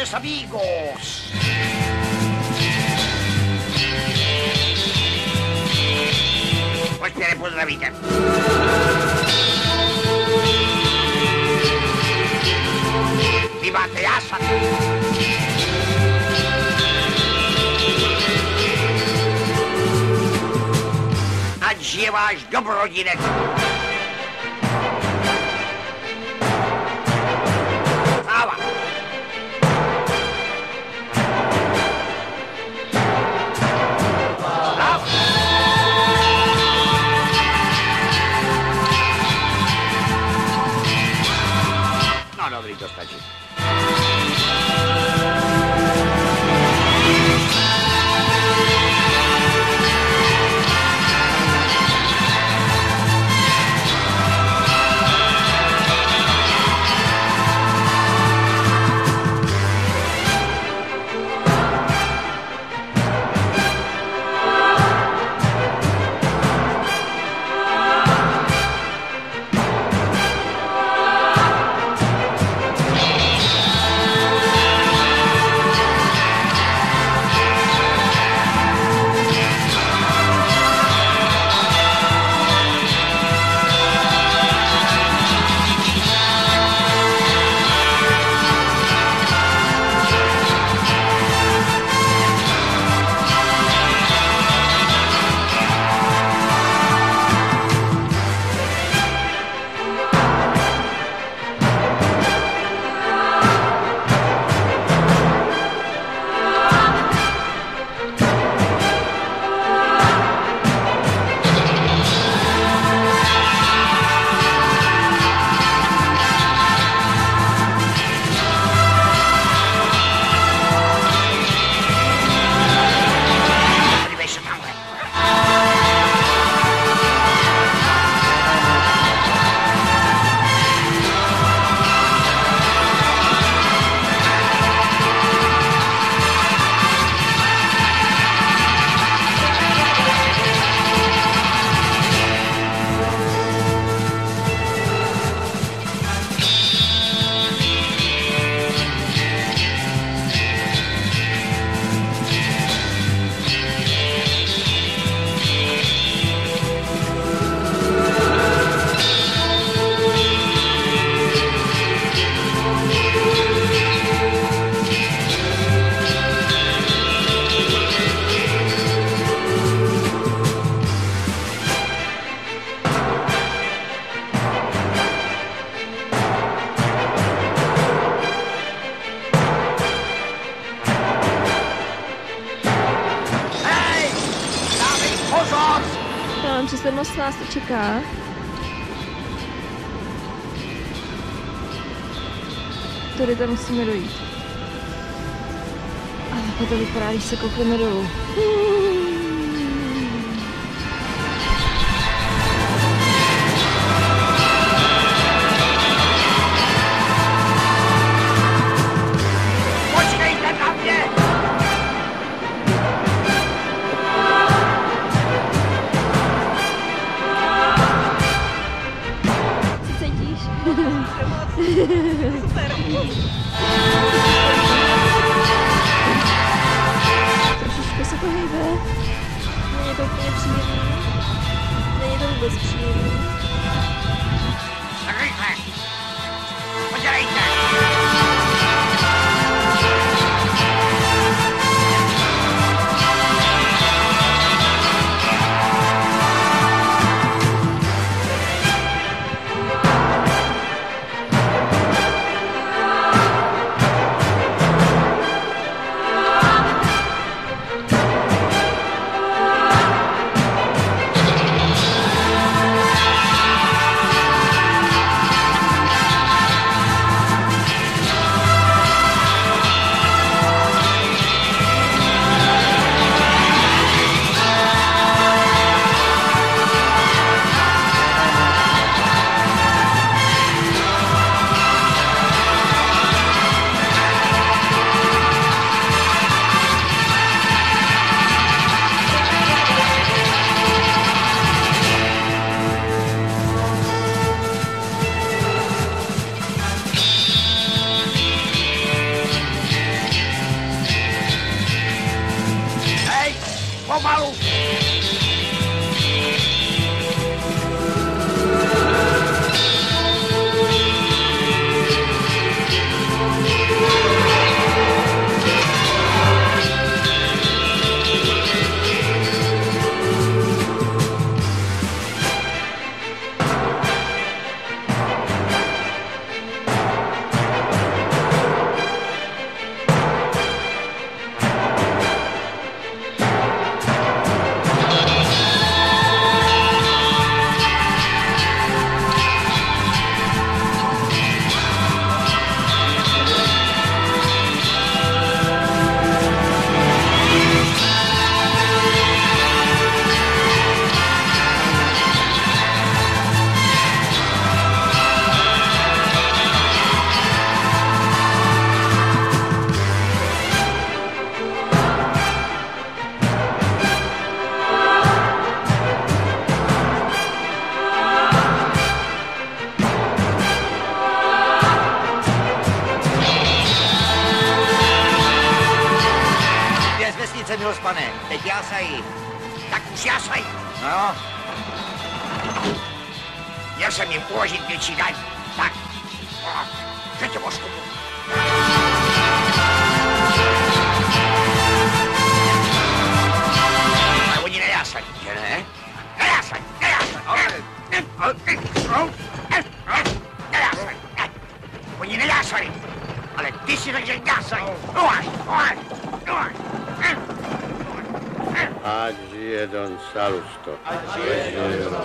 noches, amigos. Pojďte, pozdravíte. Vy máte jásat. Ať žije váš dobrodinec. Sáva. No, dobrý, to stačí. Přeslednost nás to čeká. Tady tam musíme dojít. A takhle to vypadá, když se koukneme dolů. Počkejte na mě! Super. Trošičku se to hejbe. Není to úplně příjemný. Není to vůbec příjemný. Rychle! Podělejte! Pomalu. Miloš, pane, teď jásají. Tak už jásaj. No, Měl jsem jim uložit větší daň. Tak. Že tě mošku. Ale oni nejásají. že ne? Nejásají. Nejásají. Oni nejásají. Ale ty si řekl, že jásají. Ať žije Don Salusto. Ať žije